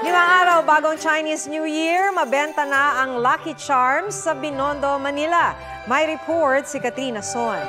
Limang araw bagong Chinese New Year, mabenta na ang Lucky Charms sa Binondo, Manila. May report si Katrina Son.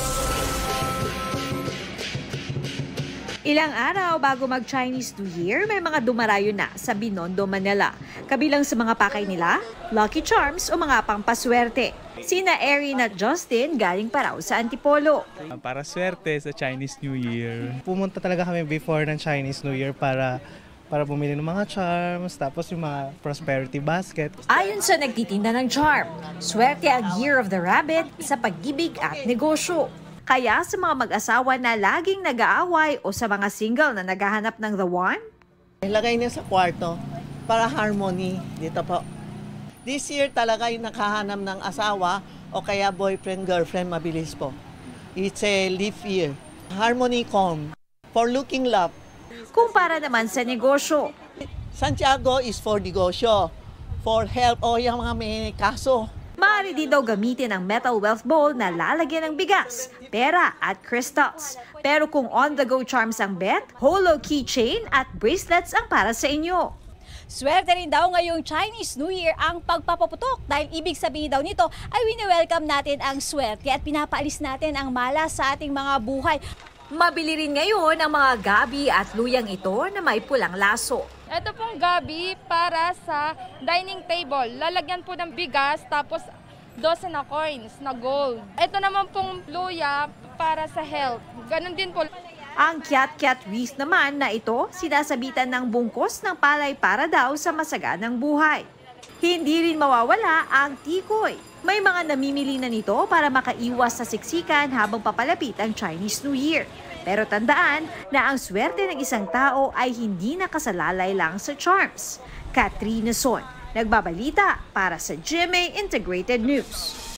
Ilang araw bago mag-Chinese New Year, may mga dumarayo na sa Binondo, Manila. Kabilang sa mga pakay nila, Lucky Charms o mga pampaswerte. Sina Erin at Justin galing pa raw sa Antipolo. Para swerte sa Chinese New Year. Pumunta talaga kami before ng Chinese New Year para bumili ng mga charms, tapos yung mga prosperity basket. Ayon sa nagtitinda ng charm, swerte ang Year of the Rabbit sa pag-ibig at negosyo. Kaya sa mga mag-asawa na laging nag-aaway o sa mga single na naghahanap ng the one, ilagay niya sa kwarto para harmony dito po. This year talaga yung nakahanap ng asawa o kaya boyfriend, girlfriend, mabilis po. It's a leap year. Harmony calm for looking love. kumpara naman sa negosyo. Santiago is for negosyo, for help o yung mga may kaso. Maaari din daw gamitin ang metal wealth bowl na lalagyan ng bigas, pera at crystals. Pero kung on-the-go charms ang bet, holo keychain at bracelets ang para sa inyo. Swerte rin daw ngayong Chinese New Year ang pagpapaputok dahil ibig sabihin daw nito ay wini-welcome natin ang swerte at pinapaalis natin ang malas sa ating mga buhay. Mabili rin ngayon ang mga gabi at luyang ito na may pulang laso. Ito pong gabi para sa dining table. Lalagyan po ng bigas tapos 12 na coins na gold. Ito naman pong luya para sa health. Ganon din po. Ang Kiat-Kiat wreath naman na ito, sinasabitan ng bungkos ng palay para daw sa masaganang buhay. Hindi rin mawawala ang tikoy. May mga namimili na nito para makaiwas sa siksikan habang papalapit ang Chinese New Year. Pero tandaan na ang swerte ng isang tao ay hindi nakasalalay lang sa charms. Katrina Son, nagbabalita para sa GMA Integrated News.